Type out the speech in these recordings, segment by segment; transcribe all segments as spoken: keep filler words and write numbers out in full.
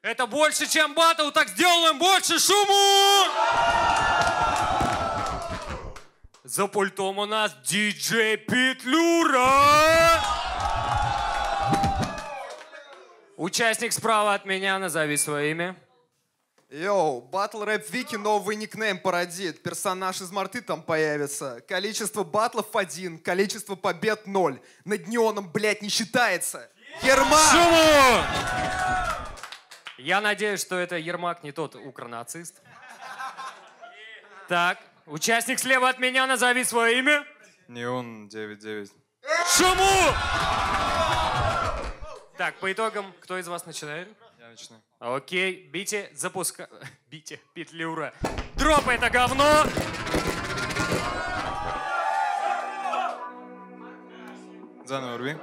Это больше, чем батл, так сделаем больше шуму! За пультом у нас диджей Петлюра! Участник справа от меня, назови свое имя. Йоу, батл рэп Вики новый никнейм породит. Персонаж из Марты там появится. Количество батлов один, количество побед ноль. Над неоном, блядь, не считается. Ермак! Шуму! Я надеюсь, что это Ермак не тот укронацист. Так, участник слева от меня, назови свое имя. Неон девять девять. Шуму! Так, по итогам, кто из вас начинает? Я начну. Окей, бите, запускай. Бите, Петлюра. Дроп это говно! Заново рви.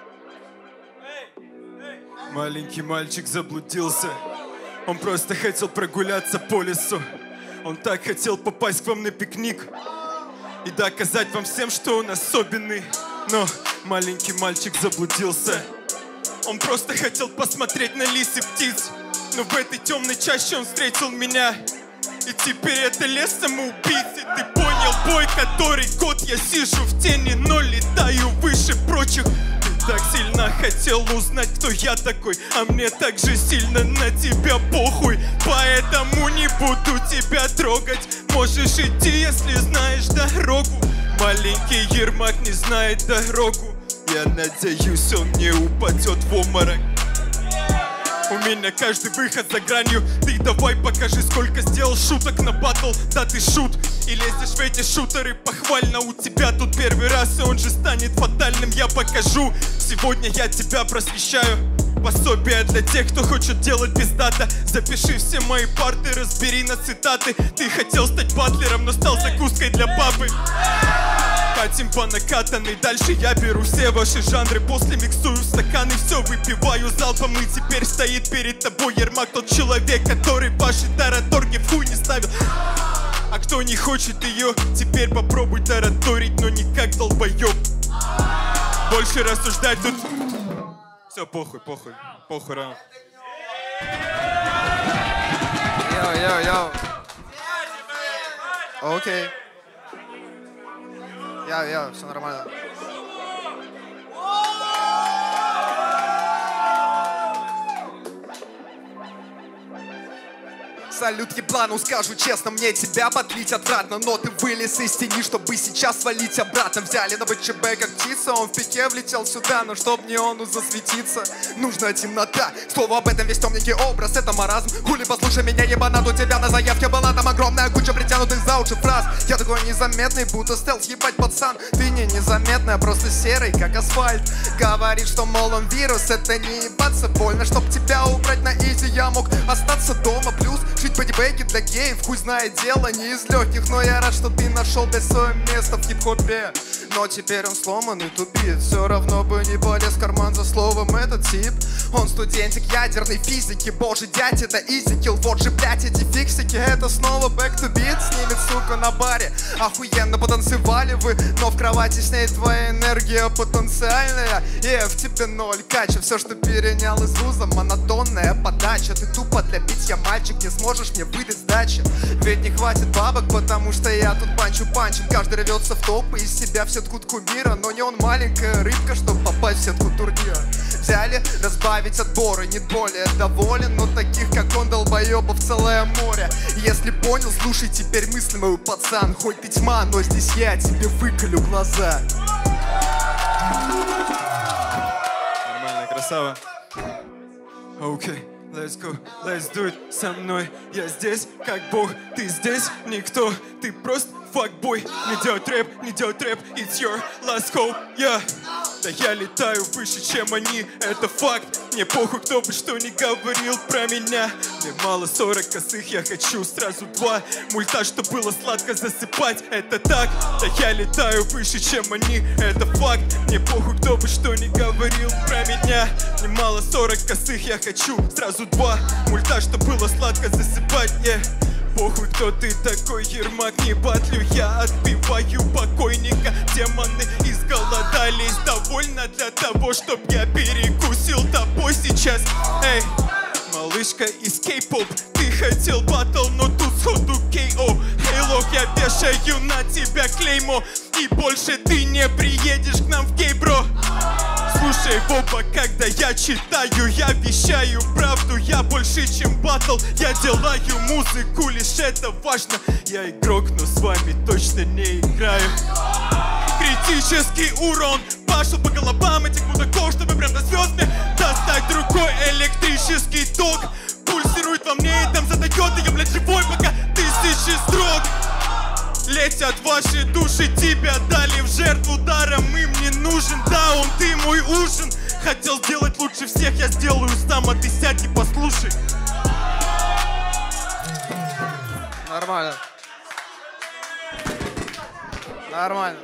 Маленький мальчик заблудился. Он просто хотел прогуляться по лесу. Он так хотел попасть к вам на пикник и доказать вам всем, что он особенный. Но маленький мальчик заблудился. Он просто хотел посмотреть на лис и птиц. Но в этой темной чаще он встретил меня. И теперь это лес самоубийц. И ты понял, бой, который год я сижу в тени, но летаю выше прочих. Так сильно хотел узнать, кто я такой, а мне так же сильно на тебя похуй. Поэтому не буду тебя трогать. Можешь идти, если знаешь дорогу. Маленький Ермак не знает дорогу. Я надеюсь, он не упадет в обморок. У меня каждый выход за гранью. Ты давай покажи, сколько сделал шуток на батл. Да ты шут и лезешь в эти шутеры. Похвально, у тебя тут первый раз, и он же станет фатальным. Я покажу, сегодня я тебя просвещаю. Пособие для тех, кто хочет делать пиздато. Запиши все мои парты, разбери на цитаты. Ты хотел стать батлером, но стал закуской для папы. Катим по накатанной, дальше я беру все ваши жанры. После миксую в стаканы, все выпиваю залпом. И теперь стоит перед тобой Ермак, тот человек, который ваши тараторги в хуй не ставил. А кто не хочет ее, теперь попробуй тараторить, но не как долбоеб. Больше рассуждать тут... Все, похуй, похуй, похуй, раунд. Йоу-йоу-йоу. Окей. Я, я, все нормально. Салют еблану, скажу честно, мне тебя подлить отвратно. Но ты вылез из тени, чтобы сейчас свалить обратно. Взяли на ВЧБ как птица, он в пике влетел сюда. Но чтоб не он засветиться, нужна темнота. Слово об этом весь темненький образ, это маразм. Хули, послушай меня, ебанат, у тебя на заявке была там огромная куча притянутых за уши фраз. Я такой незаметный, будто стелс, ебать, пацан. Ты не незаметный, а просто серый, как асфальт. Говорит, что, мол, он вирус, это не ебаться больно. Чтоб тебя убрать на изи, я мог остаться дома. Плюс жить бодибэги для геев, хуй знает дело, не из легких. Но я рад, что ты нашел для свое место в хип-хопе. Но теперь он сломан и тупит. Все равно бы не полез в карман за словом этот тип. Он студентик ядерной физики, боже, дядь, это изикил. Вот же, блядь, эти фиксики, это снова back to beat. Снимет, сука, на баре, охуенно потанцевали вы. Но в кровати с ней твоя энергия потенциальная. И в тебе ноль кача, все, что перенял из вуза, монотонная подача. Ты тупо для битья мальчик, не сможешь мне выдать сдачи. Ведь не хватит бабок, потому что я тут панчу панчем. Каждый рвется в топ и из себя в сетку кумира. Но не он маленькая рыбка, чтобы попасть в сетку турнира. Взяли разбавить отборы, не более доволен. Но таких, как он, долбоебов целое море. Если понял, слушай теперь мысли мою, пацан. Хоть ты тьма, но здесь я тебе выколю глаза. Нормально, красава. Окей. Okay. Let's go, let's do it со мной. Я здесь, как бог, ты здесь, никто. Ты просто факбой. Не делать рэп, не делать рэп. It's your last hope, yeah. Да я летаю выше, чем они, это факт. Мне похуй, кто бы что ни говорил про меня. Мне мало сорок косых, я хочу сразу два мульта, что было сладко засыпать, это так. Да я летаю выше, чем они, это факт. Мне похуй, кто бы что ни говорил про меня. Мне мало сорок косых, я хочу сразу два мульта, что было сладко засыпать, yeah. Похуй, кто ты такой, Ермак, не батлю, я отбиваю покойника. Демоны изголодались, довольно для того, чтоб я перекусил тобой сейчас. Эй, малышка из кей-поп. Ты хотел батл, но тут сходу кей о. Хейлок, я вешаю на тебя клеймо, и больше ты не приедешь к нам в гей-бро. Слушай, Боба, когда я читаю, я вещаю правду, я больше, чем батл. Я делаю музыку, лишь это важно. Я игрок, но с вами точно не играю. Критический урон пошел по головам этих мудаков, чтобы прям до звезд мне достать рукой электрический ток. Пульсирует во мне и там задает, и я, блядь, живой, пока тысячи строк. Летят ваши души, тебя дали в жертву даром, им не нужен даун, ты мой ужин. Хотел сделать лучше всех, я сделаю сам, а ты сядь и послушай. Нормально. Нормально.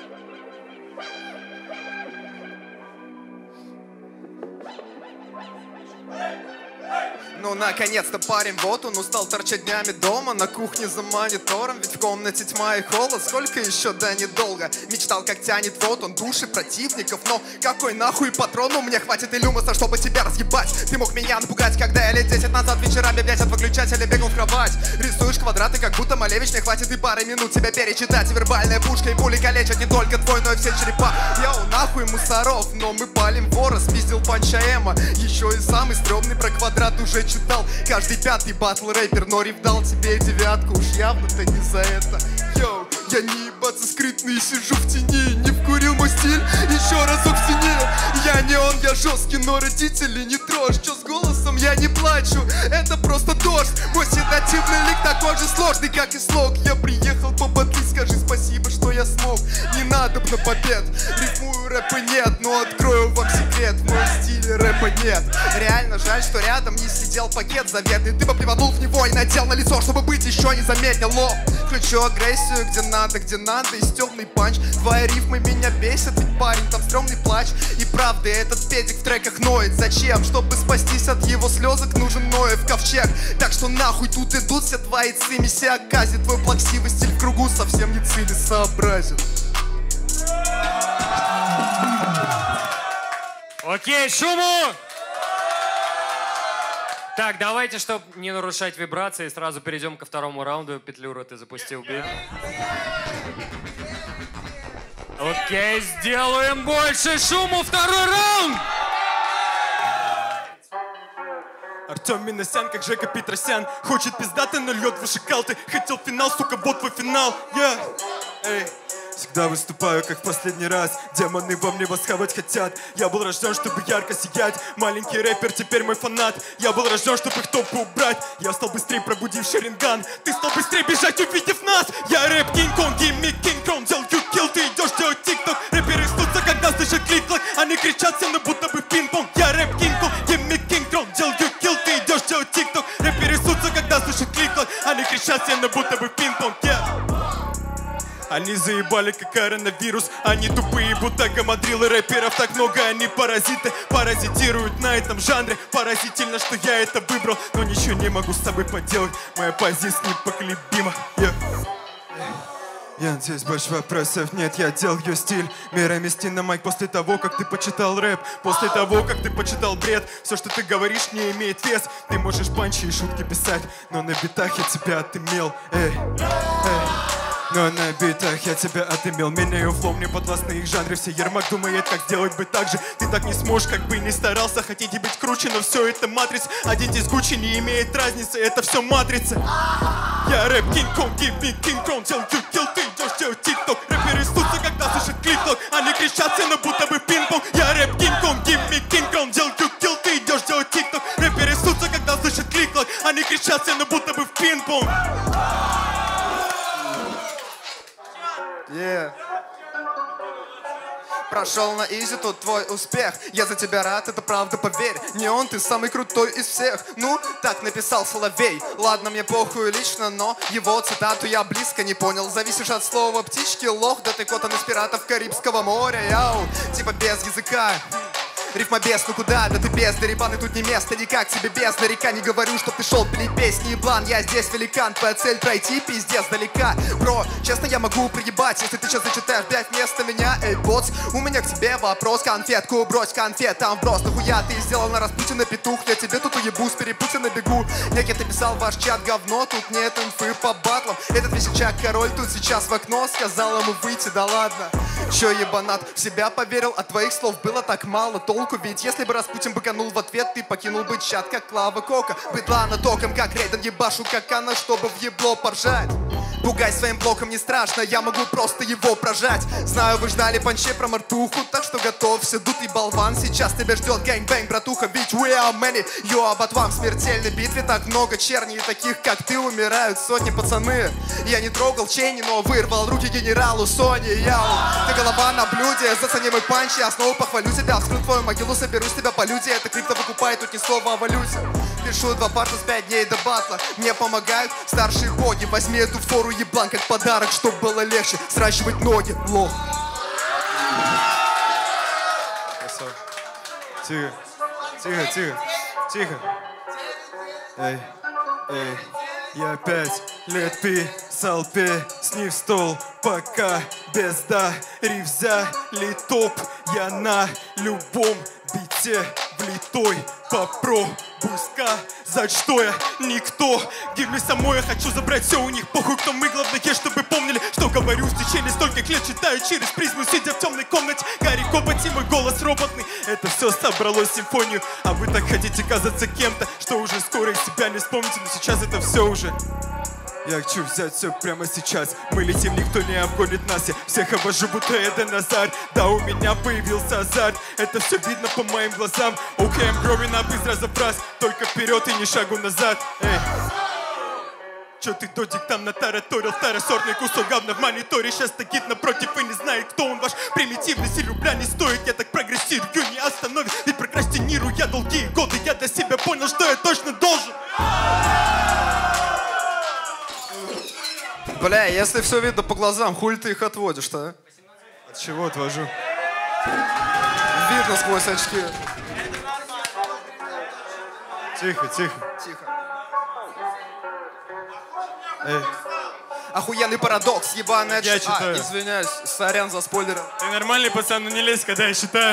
Ну, наконец-то парень, вот он устал торчать днями дома, на кухне за монитором, ведь в комнате тьма и холод. Сколько еще, да недолго. Мечтал, как тянет вот он души противников, но какой нахуй патрон? У меня хватит и люмоса, чтобы тебя разъебать. Ты мог меня напугать, когда я лет десять назад вечерами, блять, от выключателя бегал в кровать. Рисуешь квадраты, как будто Малевич, не хватит и пары минут тебя перечитать. Вербальная пушка и пули калечат не только твой, но и все черепа. Йоу, нахуй мусоров, но мы палим вора, спиздил панча Эма. Еще и самый стрёмный про квадрат уже читал. Каждый пятый батл рэпер, но риф дал тебе девятку. Уж явно-то не за это. Йоу, я не ебаться скрытный, сижу в тени. Не вкурил мой стиль, еще разок в стене. Я не он, я жесткий, но родители не трожь. Че с голосом, я не плачу, это просто дождь. Мой седативный лик такой же сложный, как и слог. Я приехал по батли, скажи спасибо, что я смог. Не надо на побед, рифмую рэпа нет, но открою вам секрет, в моем стиле рэпа нет. Реально жаль, что рядом не сидел пакет заветный. Ты бы плеванул в него и надел на лицо, чтобы быть еще не заметил. Лоб, включу агрессию, где надо, где надо, и стёбный панч. Твои рифмы меня бесят, ведь парень, там стрёмный плач. И правда, этот педик в треках ноет. Зачем? Чтобы спастись от его слезок, нужен Ноев ковчег. Так что нахуй тут идут все твои цимиси окази. Твой плаксивый стиль в кругу совсем не целесообразен. Окей, шуму! Так, давайте, чтобы не нарушать вибрации, сразу перейдем ко второму раунду. Петлюра, ты запустил бит. Окей, сделаем больше шуму. Второй раунд! Артем Миносян, как Жека Петросян. Хочет пиздато, но льет выше калты. Хотел финал, сука, вот твой финал. Я, эй. Всегда выступаю, как в последний раз. Демоны во мне восхавать хотят. Я был рожден, чтобы ярко сиять. Маленький рэпер, теперь мой фанат. Я был рожден, чтобы их топы убрать. Я стал быстрее, пробудив Шеринган. Ты стал быстрее бежать, увидев нас. Я рэп Кинг-Конг, гимми Кинг-Крон. Делал ю-килл, ты идешь делать тик-ток. Рэперы снутся, когда слышат клик-клак. Они кричат всем, будто бы пинг-понг. Я рэп Кинг-Конг, гимми Кинг-Крон. Делал ю-килл, ты идешь делать тик-ток. Рэперы снутся, когда слышат клик-клак. Они кричат всем, будто бы пинг-понг. Они заебали, как коронавирус. Они тупые, будто гамадрилы. Рэперов так много, они паразиты. Паразитируют на этом жанре. Поразительно, что я это выбрал. Но ничего не могу с тобой поделать. Моя позиция непоколебима. yeah. Я надеюсь, больше вопросов нет. Я делал ее стиль. Мирами стен на майк после того, как ты почитал рэп. После того, как ты почитал бред. Все, что ты говоришь, не имеет вес. Ты можешь панчи и шутки писать, но на битах я тебя отымел. Эй, эй. Но на битах я тебя отымел. Меняю флоу, мне подвластны их жанры. Все Ермак думает, как сделать бы так же. Ты так не сможешь, как бы не старался. Хотите быть круче, но все это матрица. Оденьтесь Гуччи, не имеет разницы. Это все матрица. Я рэп Кинг-Конг, give me King-Kong. Tell you kill, ты идешь делать тик-ток. Рэперы снутся, когда слышат клик-клок. Они кричат все, но будто бы пинг-понг. Я рэп Кинг-Конг, give me King-Kong. Tell you kill, ты идешь делать тик-ток. Рэперы снутся, когда слышат клик-клок. Они кричат все, но будто бы в пинг-понг. Yeah. Прошел на изи тут твой успех. Я за тебя рад, это правда, поверь. Не он, ты самый крутой из всех. Ну, так написал Соловей. Ладно, мне похуй лично, но его цитату я близко не понял. Зависишь от слова птички, лох. Да ты котан из пиратов Карибского моря. Яу, типа без языка. Рифмобес, ну куда? Да ты без, да ребаны, тут не место, никак тебе без река. Не говорю, чтоб ты шел пилить песни и блан. Я здесь великан, твоя цель пройти пиздец далека. Бро, честно, я могу приебать, если ты сейчас зачитаешь пять вместо меня. Эй, боц, у меня к тебе вопрос. Конфетку брось, конфетам вброс. Нахуя ты сделал на Распутина петух? Я тебе тут уебусь, перепутин на бегу. Некий ты писал ваш чат говно, тут нет инфы по батлам. Этот весельчак король тут сейчас в окно сказал ему выйти, да ладно. Чё ебанат, в себя поверил, от твоих слов было так мало толку. Ведь если бы Распутин быканул в ответ, ты покинул бы чат, как Клава Кока. Быдла на током, как Рейден, ебашу, как она, чтобы в ебло поржать. Пугай своим блоком не страшно, я могу просто его прожать. Знаю, вы ждали панче про мартуху, так что готовься, дутый болван. Сейчас тебя ждет гэнг-бэнг, братуха, ведь we are many. Йо, об вам в смертельной битве так много черней, таких как ты умирают сотни, пацаны. Я не трогал чейни, но вырвал руки генералу Сони. Яу, ты голова на блюде, зацени мой панч, я снова похвалю тебя. Вскрыл твою могилу, соберу с тебя по люди. Это крипто выкупает, тут ни слова о валюте. Пишу два парта с пять дней до батла. Мне помогают старшие боги. Возьми эту фору, еблан, как подарок, чтоб было легче сращивать ноги, лох. Красава. Тихо, тихо, тихо, тихо. Эй, эй, я пять лет писал песни в стол, пока без дари взяли топ. Я на любом бите влитой, попробуй сказать, что я никто. Give me some more, я хочу забрать все у них, похуй кто мы, главное, чтобы помнили, что говорю в течение стольких лет. Читаю через призму, сидя в темной комнате. Гарри Копати, мой голос роботный. Это все собралось в симфонию, а вы так хотите казаться кем-то, что уже скоро из себя не вспомните, но сейчас это все уже. Я хочу взять все прямо сейчас. Мы летим, никто не обгонит нас. Я всех обожу, будто Эден Азар. Да, у меня появился азарт. Это все видно по моим глазам. Окей, I'm growing up из раза в раз. Только вперед и ни шагу назад. Эй. Чё ты, додик, там натараторил второсортный кусок говна в мониторе? Сейчас такит напротив и не знает, кто он. Ваш примитивный стиль рубля не стоит. Я так прогрессирую, не остановит. Ведь прокрастинирую я долгие годы. Я для себя понял, что я точно должен. Бля, если все видно по глазам, хуй ты их отводишь-то, а? От чего отвожу? Видно сквозь очки. Тихо, тихо. Тихо. Эй. Охуенный парадокс, ебаный. Я а, читаю. извиняюсь, сорян за спойлеры. Ты нормальный пацан, но не лезь, когда я читаю.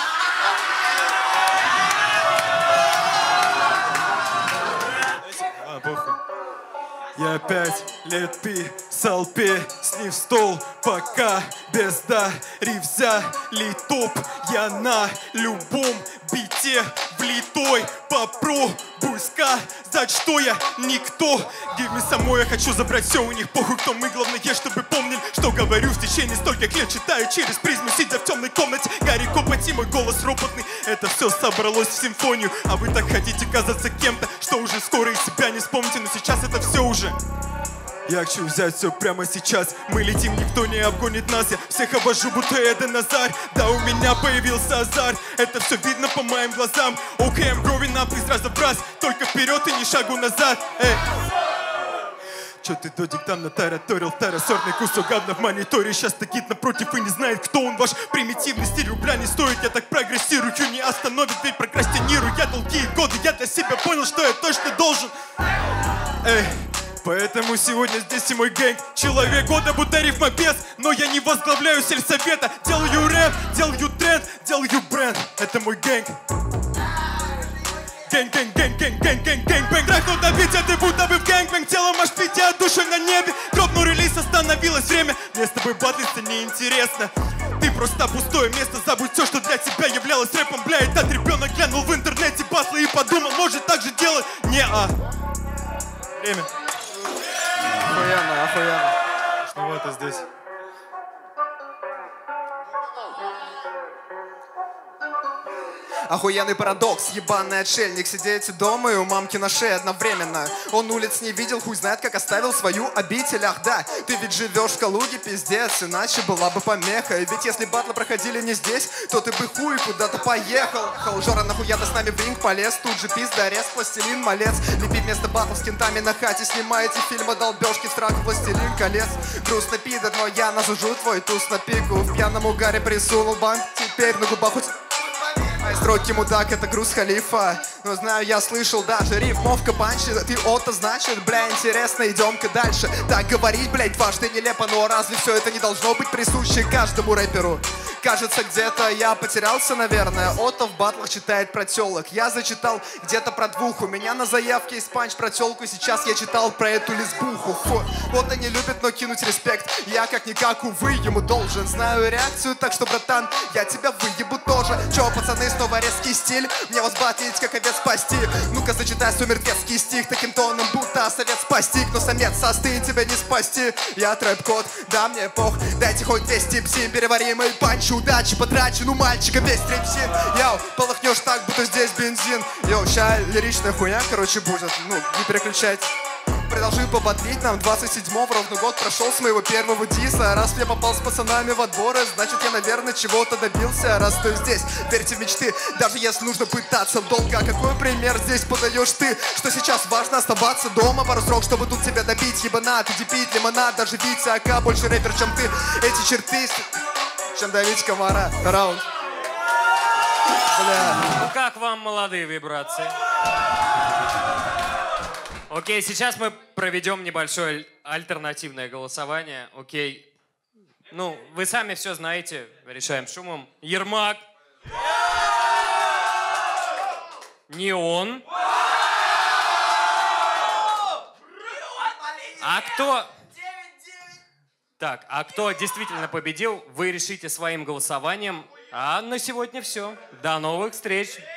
А, похуй. Я пять лет писал песни в стол, пока без дари взяли топ. Я на любом бите влитой, попробуй сказать, что я никто. Give me some more, я хочу забрать все у них, похуй кто мы, главное, чтобы помнили, что говорю в течение стольких лет. Читаю через призму, сидя в темной комнате. Гарри Копати, мой голос роботный. Это все собралось в симфонию, а вы так хотите казаться кем-то, что уже скоро из себя не вспомните, но сейчас это все уже. Я хочу взять все прямо сейчас. Мы летим, никто не обгонит нас. Я всех обожу, будто Эден Азар. Да, у меня появился азарт. Это все видно по моим глазам. Окей, I'm growing up из раза в раз. Только вперед и ни шагу назад. Эй. Чё ты, додик, там натараторил второсортный кусок говна в мониторе? Сейчас такит напротив и не знает, кто он. Ваш примитивный стиль рубля не стоит. Я так прогрессирую, не остановит, ведь прокрастинирую я долгие годы. Я для себя понял, что я точно должен. Эй. Поэтому сегодня здесь и мой гэнг. Человек года, будто рифмобес. Но я не возглавляю сельсовета. Делаю рэп, делаю тренд, делаю бренд. Это мой гэнг. Гэнг, гэнг, гэнг, гэнг, гэнг, гэнг, гэнг, гэнг. Трахнул на бите, ты будто бы в гэнг-бэнг. Телом аж пяти, а душой на небе. Дропнул релиз, остановилось время. Мне с тобой батлиться неинтересно. Ты просто пустое место, забудь все, что для тебя являлось рэпом. Бля, этот ребенок глянул в интернете батлы и подумал, может так же делать. Не-а. Время. Охуенно, охуенно. Скучновато здесь. Охуенный парадокс, ебаный отшельник. Сидеть дома и у мамки на шее одновременно. Он улиц не видел, хуй знает, как оставил свою обитель. Ах да, ты ведь живешь в Калуге, пиздец, иначе была бы помеха. И ведь если батлы проходили не здесь, то ты бы хуй куда-то поехал. Халжора нахуя ты с нами в ринг полез, тут же пиздарез, пластилин, малец. Лепит вместо батлов с кентами на хате, снимаете фильмы долбежки, страх, властелин колец. Грустно пидор, но я насужу твой туз на пику. В пьяном угаре присунул банк, теперь на губах хоть... Строки мудак, это груз халифа. Но знаю, я слышал даже рифмовка панчи. Ты ото, значит, бля, интересно, идем-ка дальше. Так говорить, блядь, дважды нелепо, но разве все это не должно быть присуще каждому рэперу? Кажется, где-то я потерялся, наверное. Ото в батлах читает про телок. Я зачитал где-то про двух. У меня на заявке есть панч про телку. Сейчас я читал про эту лесбуху. Фу. Ото не любит, но кинуть респект я как-никак, увы, ему должен. Знаю реакцию, так что, братан, я тебя выебу тоже. Че, пацаны, снова резкий стиль? Мне вас батить, как овец спасти. Ну-ка, зачитай свой мертвецкий стих таким тоном, будто совет спастик. Но самец остынь, тебя не спасти. Я трэп-код, да мне пох. Дайте хоть двести псим, перевари мои панчи. Удачи потрачу, ну мальчика весь тремсин. Яу, полыхнешь так, будто здесь бензин. Йоу, ща лиричная хуйня, короче, будет. Ну, не переключайте. Предложил побатлить нам двадцать седьмого, ровно год прошел с моего первого диса. Раз я попал с пацанами в отборы, значит я, наверное, чего-то добился. Раз стою здесь, верьте в мечты, даже если нужно пытаться долго. А какой пример здесь подаешь ты? Что сейчас важно оставаться дома пару срок, чтобы тут тебя добить. Ебанат, иди пить лимонад, даже Витя АК больше рэпер, чем ты. Эти черты, чем давить комара. Раунд. Бля. Ну как вам молодые вибрации? Окей, сейчас мы проведем небольшое альтернативное голосование. Окей. Ну, вы сами все знаете. Решаем шумом. Ермак. Неон. А кто... Так, а кто действительно победил, вы решите своим голосованием. А на сегодня все. До новых встреч.